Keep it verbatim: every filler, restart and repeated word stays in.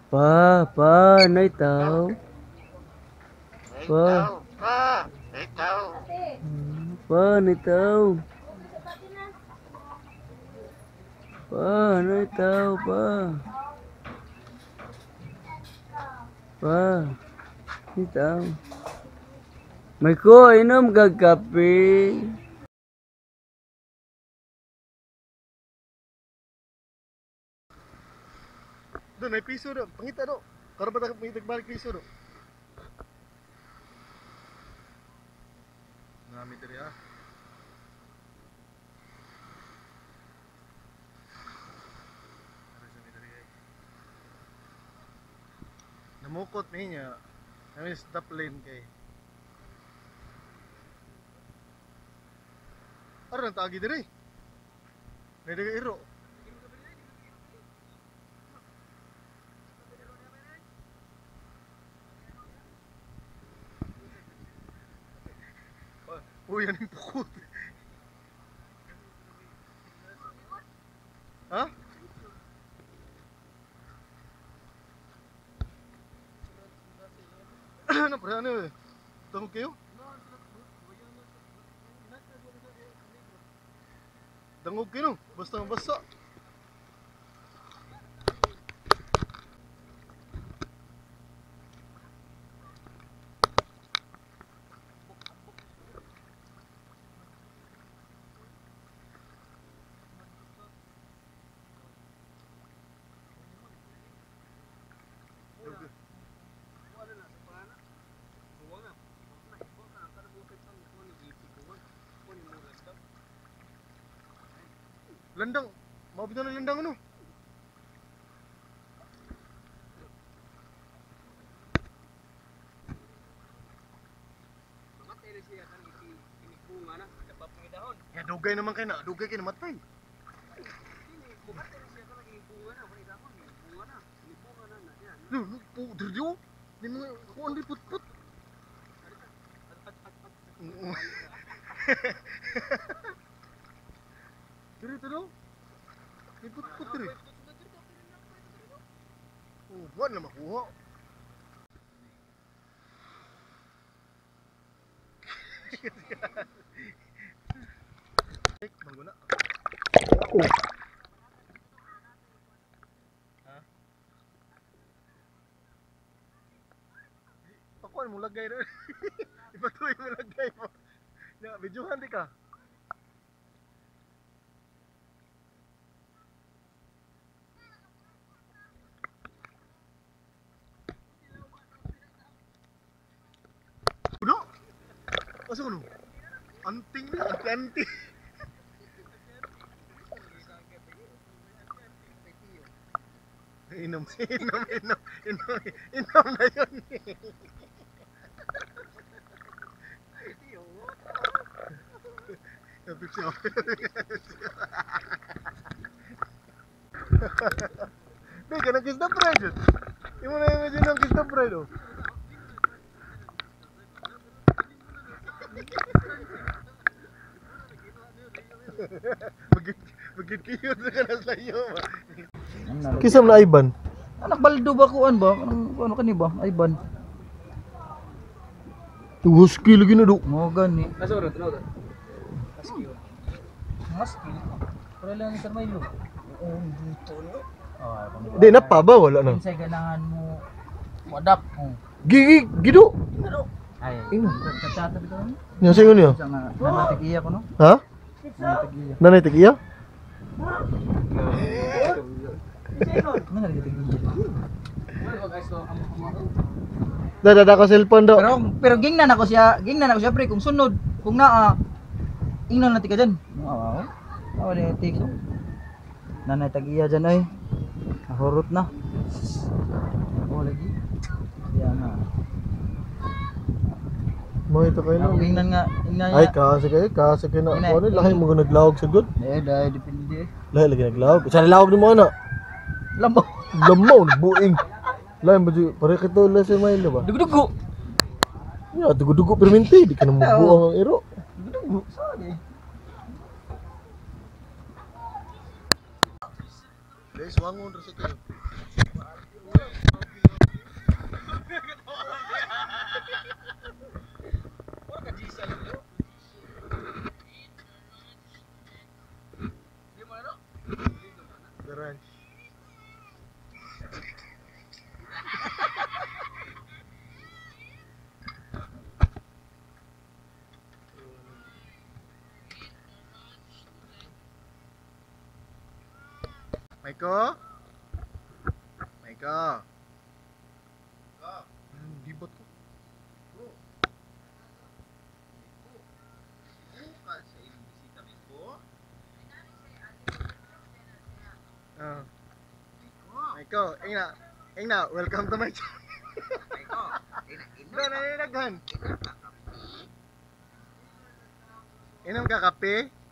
Pa, pa, nay tao. Pa. Pa, nay tao. Pa, nay tao. Pa, nay tao, pa. Pa, nay tao. May ko, inom gagkape. Doon, may piso doon. Pangita doon. Para ba may nagbalik piso doon? Nami diri ah. Namukot niya. Nami stop lane kay. Aron tagi diri. Nede iro. Uy, yan yung pukot. Ha? Ano pre, ano eh? Tungkol kayo? Dangog kayo no? Basta basta. Landang, mabito na landang ano? Ya dugay naman kayo na, dugay kayo namatay. Lu, lu, po, diryo? Di mga, kuhan di put-put. Diri ito daw? Di put-put diri. Oh, buwan na makuha. Mangguna. Oh. Ha? Pakuan mo lagay rin. Ipatuloy mo lagay mo. Na, videohan di ka. Udah? Masa kuno? Anting na, anting. Inom, inom, inom, inom, inom na yun. Picture. Nih, kan kiss the bride. Gimana imagine ng kiss the bride oh? Bagit, bagit cute sa kanas layo ba? Kisam na Iban. Anak baldo ba kuan ba? Anong ano kani ba? Iban. Husky lagi na do. Mo gani. Nasa oras, tanaw ta. Husky. Pero lang ni Sir Milo. Oo, dito no. Ah, Di na pa ba wala na? Kinsay ganahan mo wadap mo. Gigi, gido. Ay, Ino. katata bitaw ni. Nya sayo niyo. Sa nga namatig-iya ko no. Ha? Namatig-iya. Nanay tikiya? Ano nga namatig-iya? Dada ko cellphone do. Pero pero gingnan ako siya, gingnan ako siya pre kung sunod, kung naa ingnan na ti ka diyan. Oo. Oo, ni tik. Nanay tag-iya diyan ay. Nahurot na. Oo lagi. Siya na. Mo ito kayo Ako no. gingnan nga, ingnan Ay nga. kasi kayo, kasi kayo na. Inay. Ano lahi mo naglawag sa good? Eh, dahil depende. Lahi lagi naglawag. Sa nalawag ni mo ana. Lambo. Lamaw buing. Lahi mo di pare kito la sa Milo ba? Dugo-dugo. Ya dugo-dugo perminti di ka na mabuang ang iro. Dugo-dugo. Sorry. Guys, wangon ra sa kayo. Wala ka Gisa lang yun. Hindi mo ano? The ranch. Maiko? Maiko? Hmm, dibot ko. Ah. Maiko, ingna. Ingna, welcome to my channel. Maiko, ingna. Nananaghan. Inom ka kape?